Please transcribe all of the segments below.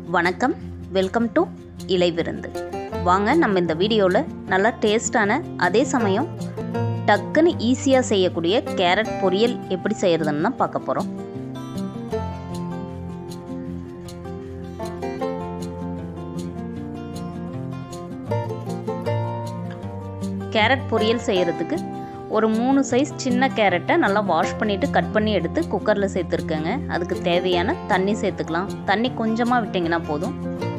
வணக்கம், welcome to இலை விருந்து. வாங்க நம்ம இந்த வீடியோவில் நல்லா டேஸ்டான அதே சமயம் டக்குன்னு ஈஸியாக செய்யக்கூடிய கேரட் பொரியல் எப்படி செய்கிறதுன்னு தான் பார்க்க போகிறோம். கேரட் பொரியல் செய்கிறதுக்கு ஒரு 3 சைஸ் சின்ன கேரட்டை நல்லா வாஷ் பண்ணிவிட்டு கட் பண்ணி எடுத்து குக்கரில் சேர்த்துருக்கேங்க. அதுக்கு தேவையான தண்ணி சேர்த்துக்கலாம். தண்ணி கொஞ்சமாக விட்டிங்கன்னா போதும்.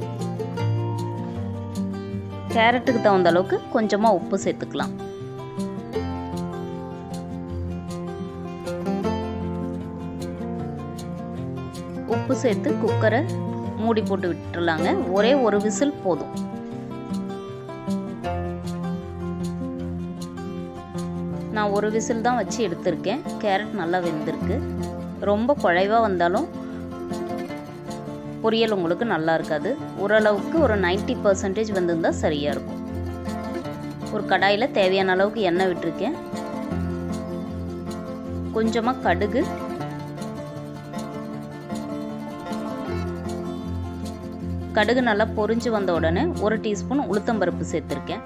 கேரட்டுக்கு தகுந்த அளவுக்கு கொஞ்சமாக உப்பு சேர்த்துக்கலாம். உப்பு சேர்த்து குக்கரை மூடி போட்டு விட்டுறலாங்க. ஒரே ஒரு விசில் போதும். நான் ஒரு விசில் தான் வச்சு எடுத்திருக்கேன். கேரட் நல்லா வெந்திருக்கு. ரொம்ப குழைவாக வந்தாலும் பொரியல் உங்களுக்கு நல்லா இருக்காது. ஓரளவுக்கு ஒரு 90% வந்திருந்தால் சரியாக இருக்கும். ஒரு கடாயில் தேவையான அளவுக்கு எண்ணெய் விட்டுருக்கேன். கொஞ்சமாக கடுகு, கடுகு நல்லா பொரிஞ்சு வந்த உடனே 1 டீஸ்பூன் உளுத்தம்பருப்பு சேர்த்துருக்கேன்.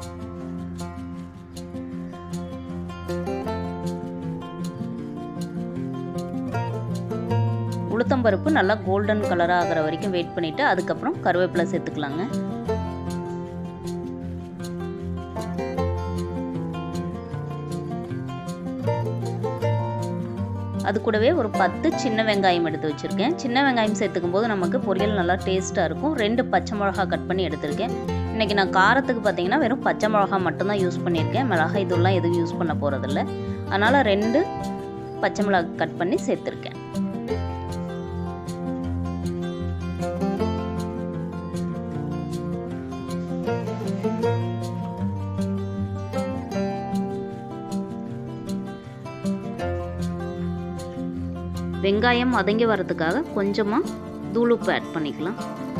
உளுத்தம்பருப்பு நல்லா கோல்டன் கலராக ஆகிற வரைக்கும் வெயிட் பண்ணிவிட்டு அதுக்கப்புறம் கருவேப்பிலை சேர்த்துக்கலாங்க. அது கூடவே ஒரு 10 சின்ன வெங்காயம் எடுத்து வச்சுருக்கேன். சின்ன வெங்காயம் சேர்த்துக்கும் போது நமக்கு பொரியல் நல்லா டேஸ்ட்டாக இருக்கும். 2 பச்சை மிளகா கட் பண்ணி எடுத்திருக்கேன். இன்றைக்கி நான் காரத்துக்கு பார்த்தீங்கன்னா வெறும் பச்சை மிளகா மட்டும்தான் யூஸ் பண்ணியிருக்கேன். மிளகாய் இதெல்லாம் எதுவும் யூஸ் பண்ண போகிறதில்ல. அதனால் 2 பச்சை மிளகா கட் பண்ணி சேர்த்துருக்கேன். வெங்காயம் வதங்கி வரதுக்காக கொஞ்சமாக தூளுப்பு ஆட் பண்ணிக்கலாம்.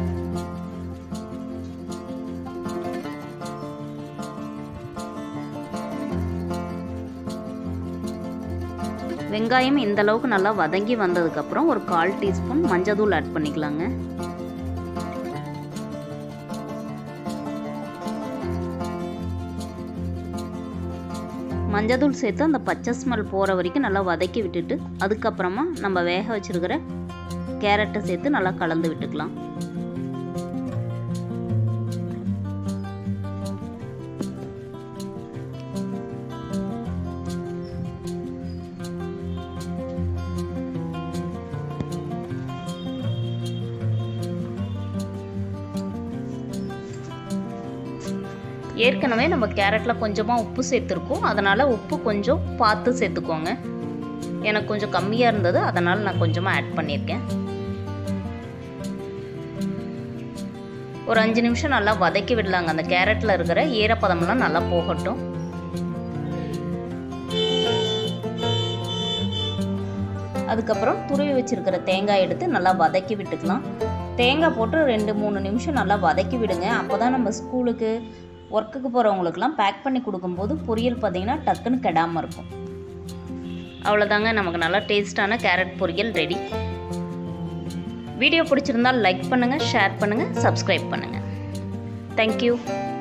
வெங்காயம் இந்த அளவுக்கு நல்லா வதங்கி வந்ததுக்கப்புறம் ஒரு 1/4 டீஸ்பூன் மஞ்சள் தூள் ஆட் பண்ணிக்கலாங்க. மஞ்சள் தூள் சேர்த்து அந்த பச்சை ஸ்மெல் போகிற வரைக்கும் நல்லா வதக்கி விட்டுட்டு அதுக்கப்புறமா நம்ம வேக வச்சுருக்கிற கேரட்டை சேர்த்து நல்லா கலந்து விட்டுக்கலாம். ஏற்கனவே நம்ம கேரட்டில் கொஞ்சமாக உப்பு சேர்த்துருக்கோம். அதனால் உப்பு கொஞ்சம் பார்த்து சேர்த்துக்கோங்க. எனக்கு கொஞ்சம் கம்மியாக இருந்தது, அதனால் நான் கொஞ்சமாக ஆட் பண்ணியிருக்கேன். ஒரு 5 நிமிஷம் நல்லா வதக்கி விடலாங்க. அந்த கேரட்டில் இருக்கிற ஈரப்பதமெல்லாம் நல்லா போகட்டும். அதுக்கப்புறம் துருவி வச்சுருக்கிற தேங்காய் எடுத்து நல்லா வதக்கி விட்டுக்கலாம். தேங்காய் போட்டு 2-3 நிமிஷம் நல்லா வதக்கி விடுங்க. அப்போ தான் நம்ம ஸ்கூலுக்கு ஒர்க்குக்கு போகிறவங்களுக்கெல்லாம் பேக் பண்ணி கொடுக்கும்போது பொரியல் பார்த்திங்கன்னா டக்குன்னு கெடாமல் இருக்கும். அவ்வளோதாங்க, நமக்கு நல்லா டேஸ்டான கேரட் பொரியல் ரெடி. வீடியோ பிடிச்சிருந்தால் லைக் பண்ணுங்கள், ஷேர் பண்ணுங்கள், சப்ஸ்கிரைப் பண்ணுங்கள். தேங்க்யூ.